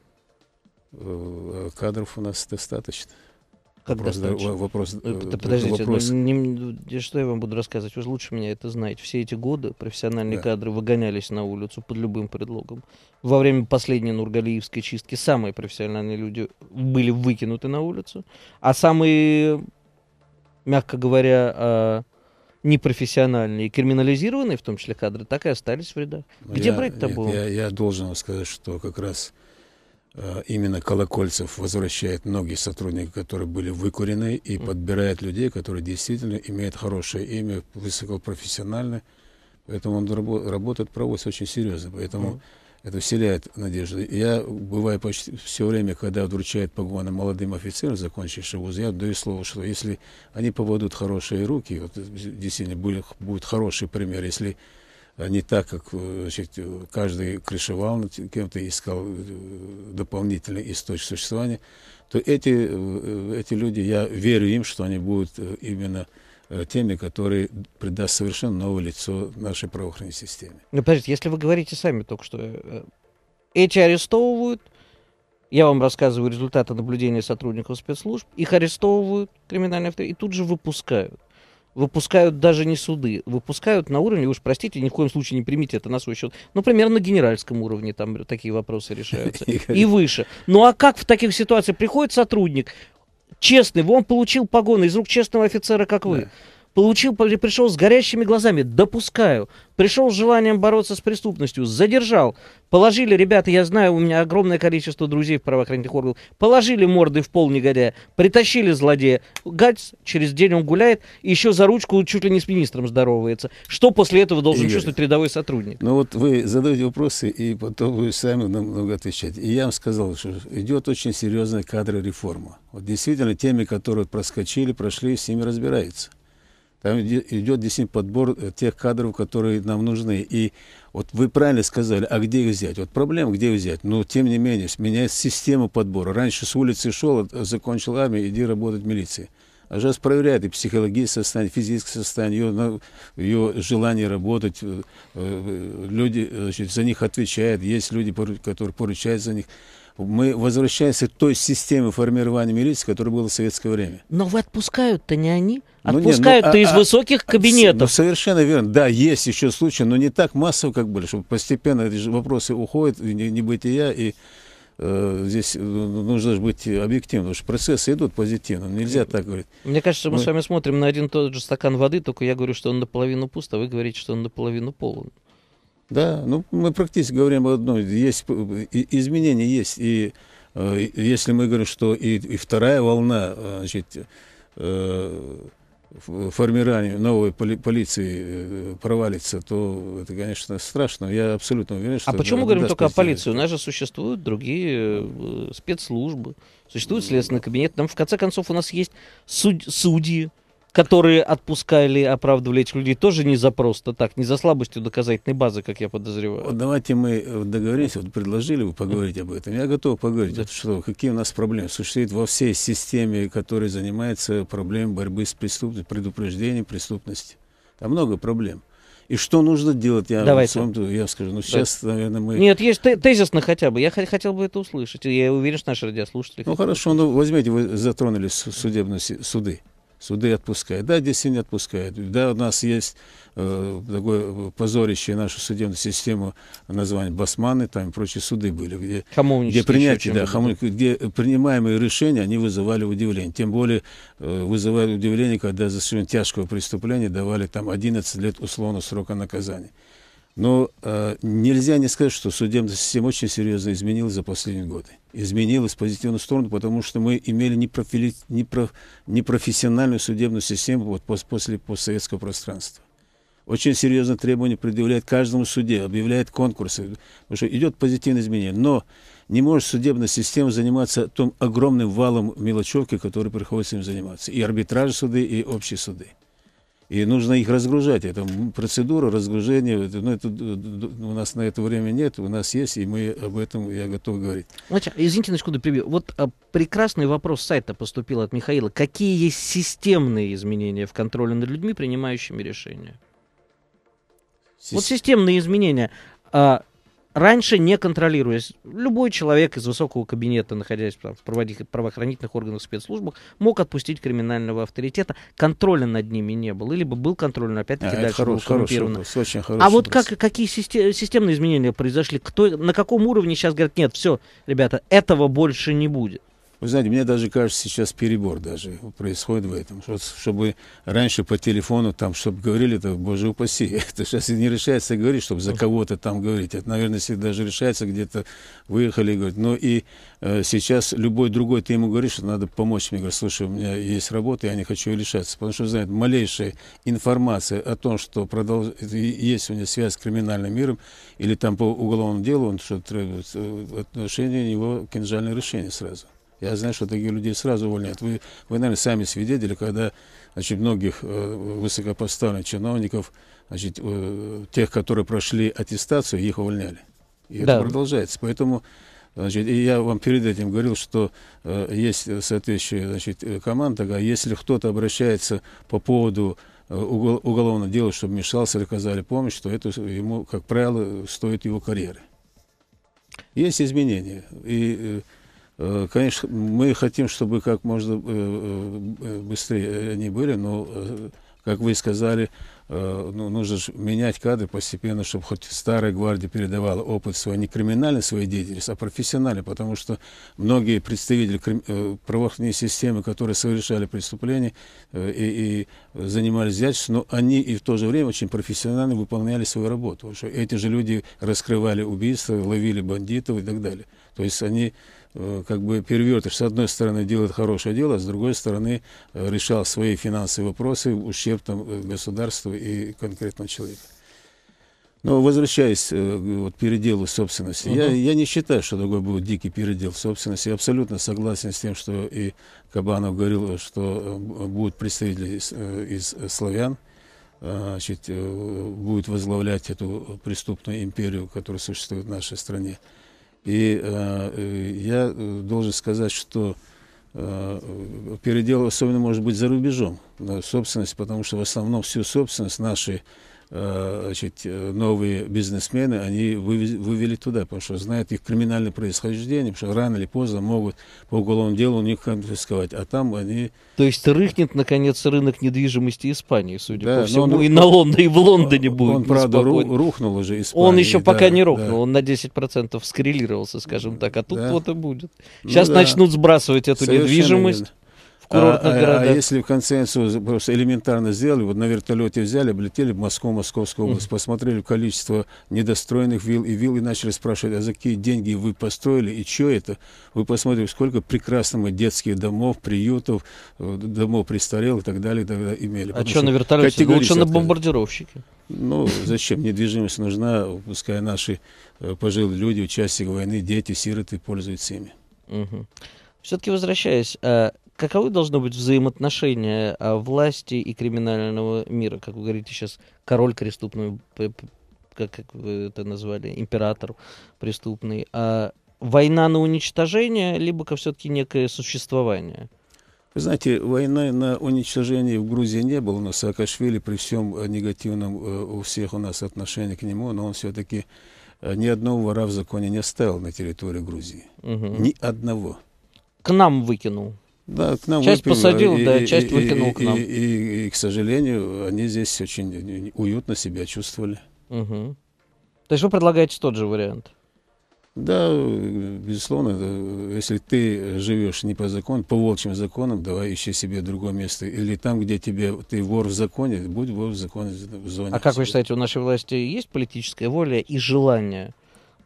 Э, кадров у нас достаточно. Как вопрос, достаточно? Вопрос, да, подождите, вопрос... ну, не, что я вам буду рассказывать? Вы же лучше меня это знаете. Все эти годы профессиональные да. кадры выгонялись на улицу под любым предлогом. Во время последней Нургалиевской чистки самые профессиональные люди были выкинуты на улицу, а самые, мягко говоря, непрофессиональные, криминализированные, в том числе кадры, так и остались в рядах. Где брать-то было? Я, я должен вам сказать, что как раз именно Колокольцев возвращает многих сотрудников, которые были выкурены, и mm. подбирает людей, которые действительно имеют хорошее имя, высокопрофессиональное. Поэтому он рабо- работает, проводится очень серьезно. Поэтому mm. это вселяет надежду. Я бываю почти все время, когда вручают погоны молодым офицерам, закончившим вуз, я даю слово, что если они поведут хорошие руки, вот, действительно будет, будет хороший пример, если не так, как, значит, каждый крышевал над кем-то, искал дополнительный источник существования, то эти, эти люди, я верю им, что они будут именно теми, которые придаст совершенно новое лицо нашей правоохранительной системе. Ну, подождите, если вы говорите сами только что, эти арестовывают, я вам рассказываю результаты наблюдения сотрудников спецслужб, их арестовывают криминальные авторитеты и тут же выпускают. Выпускают даже не суды, выпускают на уровне, уж простите, ни в коем случае не примите это на свой счет, ну, примерно на генеральском уровне там такие вопросы решаются, и выше. Ну, а как в таких ситуациях приходит сотрудник, честный, он получил погоны из рук честного офицера, как вы, получил, пришел с горящими глазами, допускаю, пришел с желанием бороться с преступностью, задержал, положили, ребята, я знаю, у меня огромное количество друзей в правоохранительных органах, положили морды в пол негодяя, притащили злодея, гать, через день он гуляет, и еще за ручку чуть ли не с министром здоровается. Что после этого должен Игорь, чувствовать рядовой сотрудник? Ну вот вы задаете вопросы, и потом вы сами много отвечаете. И я вам сказал, что идет очень серьезная кадровая реформа. Вот действительно, теми, которые проскочили, прошли, с ними разбираются. Там идет действительно подбор тех кадров, которые нам нужны. И вот вы правильно сказали, а где их взять? Вот проблема, где их взять? Но тем не менее, меняется система подбора. Раньше с улицы шел, закончил армию, иди работать в милиции. А сейчас проверяют и психологическое состояние, физическое состояние, ее, ее желание работать. Люди, значит, за них отвечают. Есть люди, которые поручают за них. Мы возвращаемся к той системе формирования милиции, которая была в советское время. Но вы отпускают-то не они? Отпускают-то ну, ну, из а, высоких кабинетов. Ну, совершенно верно. Да, есть еще случаи, но не так массово, как были, чтобы постепенно эти вопросы уходят в небытия, и э, здесь нужно быть объективным, потому что процессы идут позитивно, нельзя так говорить. Мне кажется, мы, мы с вами смотрим на один и тот же стакан воды, только я говорю, что он наполовину пуст, а вы говорите, что он наполовину полон. Да, ну мы практически говорим о одном. Есть изменения есть. И э, если мы говорим, что и, и вторая волна, значит, э, формирования новой поли, полиции э, провалится, то это, конечно, страшно. Я абсолютно уверен, что... А почему мы говорим только о полиции? У нас же существуют другие э, спецслужбы, существует следственный кабинет. Там, в конце концов, у нас есть суд, судьи, которые отпускали, оправдывали этих людей, тоже не за просто так, не за слабостью доказательной базы, как я подозреваю. Вот давайте мы договоримся, вот предложили вы поговорить об этом. Я готов поговорить, да. вот что, какие у нас проблемы существуют во всей системе, которая занимается проблемой борьбы с преступностью, предупреждением преступности. Там много проблем. И что нужно делать, я, вам, я скажу. Ну, сейчас, да. наверное, мы... Нет, есть тезисно хотя бы. Я хотел бы это услышать. Я уверен, что наши радиослушатели... Ну, хорошо, ну, возьмите, вы затронули судебные суды. Суды отпускают. Да, действительно отпускают. Да, у нас есть э, такое позорище нашу судебную систему, название басманы, там и прочие суды были, где, где принятие, да, хому, где принимаемые решения, они вызывали удивление. Тем более э, вызывали удивление, когда за совершение тяжкого преступления давали там одиннадцать лет условного срока наказания. Но э, нельзя не сказать, что судебная система очень серьезно изменилась за последние годы. Изменилась в позитивную сторону, потому что мы имели непрофили... непро... непрофессиональную судебную систему вот после постсоветского пространства. Очень серьезные требования предъявляет каждому суде, объявляет конкурсы, потому что идет позитивное изменение. Но не может судебная система заниматься том огромным валом мелочевки, который приходится им заниматься. И арбитражные суды, и общие суды. И нужно их разгружать. Это процедура разгружения. Ну, это, у нас на это время нет, у нас есть, и мы об этом, я готов говорить. Значит, извините, на секунду прибью. Вот а, прекрасный вопрос с сайта поступил от Михаила. Какие есть системные изменения в контроле над людьми, принимающими решения? Систем... Вот системные изменения. А, раньше, не контролируясь, любой человек из высокого кабинета, находясь там, в правоохранительных органах, спецслужбах, мог отпустить криминального авторитета. Контроля над ними не было. Либо был контроль, но опять-таки а, дальше хорош, был коррумпирован. Вопрос, очень хороший а вот как, какие систем, системные изменения произошли? Кто, на каком уровне сейчас говорят, нет, все, ребята, этого больше не будет? Вы знаете, мне даже кажется, сейчас перебор даже происходит в этом. Чтобы раньше по телефону, там, чтобы говорили, это, боже упаси, это сейчас не решается говорить, чтобы за кого-то там говорить. Это, наверное, если даже решается, где-то выехали и говорят. Но и э, сейчас любой другой, ты ему говоришь, что надо помочь мне. Говорит, слушай, у меня есть работа, я не хочу лишаться. Потому что, знаете, малейшая информация о том, что продолж... есть у него связь с криминальным миром, или там по уголовному делу, он что требует, в отношении него кинжальное решение сразу. Я знаю, что таких людей сразу увольняют. Вы, вы наверное, сами свидетели, когда, значит, многих э, высокопоставленных чиновников, значит, э, тех, которые прошли аттестацию, их увольняли. И да. Это продолжается. Поэтому, значит, и я вам перед этим говорил, что э, есть соответствующая, значит, команда, а если кто-то обращается по поводу э, угол, уголовного дела, чтобы вмешался или оказали помощь, то это ему, как правило, стоит его карьеры. Есть изменения. И конечно, мы хотим, чтобы как можно быстрее они были, но, как вы сказали, ну, нужно же менять кадры постепенно, чтобы хоть старая гвардия передавала опыт свой, не криминальной своей деятельности, а профессиональной, потому что многие представители правоохранительной системы, которые совершали преступления и, и занимались взятчеством, но они и в то же время очень профессионально выполняли свою работу. Потому что эти же люди раскрывали убийства, ловили бандитов и так далее. То есть они как бы перевертыш, с одной стороны делает хорошее дело, а с другой стороны решал свои финансовые вопросы в ущерб там, государству и конкретного человека. Но возвращаясь вот, к переделу собственности, uh-huh. я, я не считаю, что такой будет дикий передел собственности. Я абсолютно согласен с тем, что и Кабанов говорил, что будут представители из, из славян, значит, будут возглавлять эту преступную империю, которая существует в нашей стране. И э, я должен сказать, что э, передел особенно может быть за рубежом на собственность, потому что в основном всю собственность наши э, значит, новые бизнесмены, они вывели, вывели туда, потому что знают их криминальное происхождение, потому что рано или поздно могут по уголовному делу у них конфисковать, а там они... То есть рыхнет, наконец, рынок недвижимости Испании, судя да, по всему, он, и на Лондоне, и в Лондоне будет. Он, правда, ру, рухнул уже, Испания. Он еще да, пока не рухнул, да. Он на десять процентов скоррелировался, скажем так, а тут да. вот и будет. Сейчас ну, начнут да. сбрасывать эту Совершенно недвижимость. Верно. курортных а, городах. А если в конце концов просто элементарно сделали, вот на вертолете взяли, облетели в Москву, Московскую область, mm. посмотрели количество недостроенных вилл и вилл и начали спрашивать, а за какие деньги вы построили и что это? Вы посмотрите, сколько прекрасных детских домов, приютов, домов престарелых и так далее, и так далее имели. А что на вертолете? Лучше на бомбардировщике. Ну, зачем? Недвижимость нужна, пускай наши пожилые люди, участники войны, дети, сироты пользуются ими. Угу. Все-таки возвращаясь, а каковы должны быть взаимоотношения а, власти и криминального мира? Как вы говорите сейчас, король преступный, как, как вы это назвали, император преступный. А война на уничтожение, либо все-таки некое существование? Вы знаете, войны на уничтожение в Грузии не было, но Саакашвили при всем негативном у всех у нас отношении к нему, но он все-таки ни одного вора в законе не оставил на территории Грузии. Угу. Ни одного. К нам выкинул. Да, к нам часть выкинул, посадил, и, да, и, часть и, выкинул и, к нам. И, и, и, и, к сожалению, они здесь очень уютно себя чувствовали. Угу. То есть вы предлагаете тот же вариант? Да, безусловно, да, если ты живешь не по закону, по волчьим законам, давай ищи себе другое место. Или там, где тебе ты вор в законе, будь вор в законе в зоне. А как вы считаете, у нашей власти есть политическая воля и желание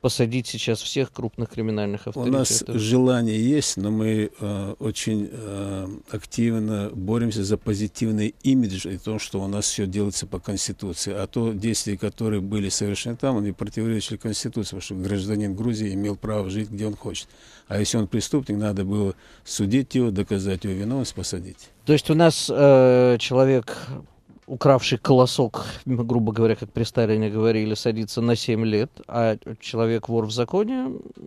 посадить сейчас всех крупных криминальных авторитетов? У нас желание есть, но мы э, очень э, активно боремся за позитивный имидж и то, что у нас все делается по Конституции. А то действия, которые были совершены там, они противоречили Конституции, потому что гражданин Грузии имел право жить, где он хочет. А если он преступник, надо было судить его, доказать его виновность, посадить. То есть у нас э, человек, укравший колосок, грубо говоря, как при Сталине говорили, садится на семь лет, а человек-вор в законе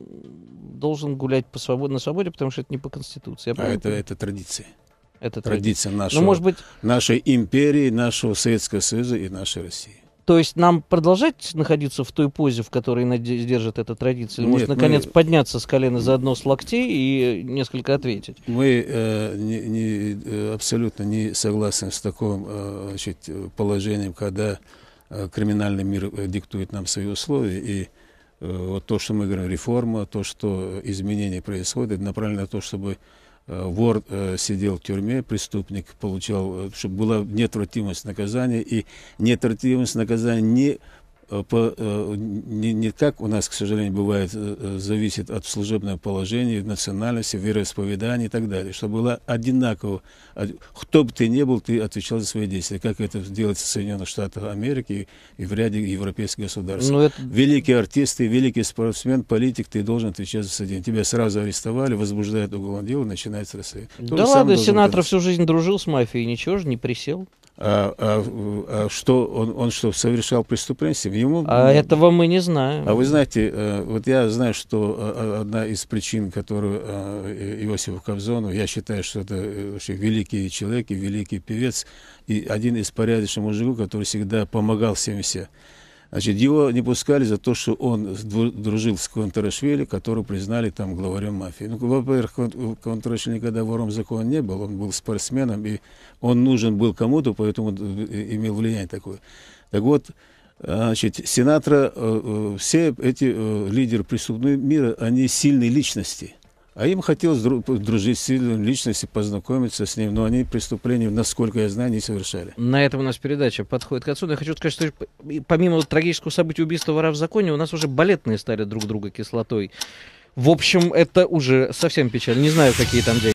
должен гулять по свободе, на свободе, потому что это не по Конституции. А это, это традиция. Это традиция, традиция нашего, ну, может быть... нашей империи, нашего Советского Союза и нашей России. То есть нам продолжать находиться в той позе, в которой держит эта традиция? Или, может, Нет, наконец, мы... подняться с колена заодно с локтей и несколько ответить? Мы э, не, не, абсолютно не согласны с таким э, значит, положением, когда э, криминальный мир диктует нам свои условия. И э, вот то, что мы говорим, реформа, то, что изменения происходят, направлено на то, чтобы вор э, сидел в тюрьме, преступник получал, чтобы была неотвратимость наказания, и неотвратимость наказания не, по, э, не, не как у нас, к сожалению, бывает, э, зависит от служебного положения, национальности, вероисповедания и так далее, чтобы было одинаково. Кто бы ты ни был, ты отвечал за свои действия, как это делается в Соединенных Штатах Америки и в ряде европейских государств. Это... Великий артист, великий спортсмен, политик, ты должен отвечать за свои действия. Тебя сразу арестовали, возбуждают уголовное дело, начинается расследование. Да ладно, сенатор всю жизнь дружил с мафией, ничего же не присел. А, а, а что, он, он что, совершал преступление? Ему... А этого мы не знаем. А вы знаете, вот я знаю, что одна из причин, которую Иосифу Кобзону, я считаю, что это вообще великий человек и великий певец, и один из порядочных мужиков, который всегда помогал всем и все. Значит, его не пускали за то, что он дружил с Куантарашвили, которого признали там главарем мафии. Ну, во-первых, Куантарашвили никогда вором закона не был, он был спортсменом, и он нужен был кому-то, поэтому имел влияние такое. Так вот, значит, сенатора, все эти лидеры преступного мира, они сильные личности. А им хотелось дружить с сильной личностью, познакомиться с ним, но они преступления, насколько я знаю, не совершали. На этом у нас передача подходит к концу. Но я хочу сказать, что помимо трагического события убийства вора в законе, у нас уже балетные стали друг друга кислотой. В общем, это уже совсем печально. Не знаю, какие там деньги.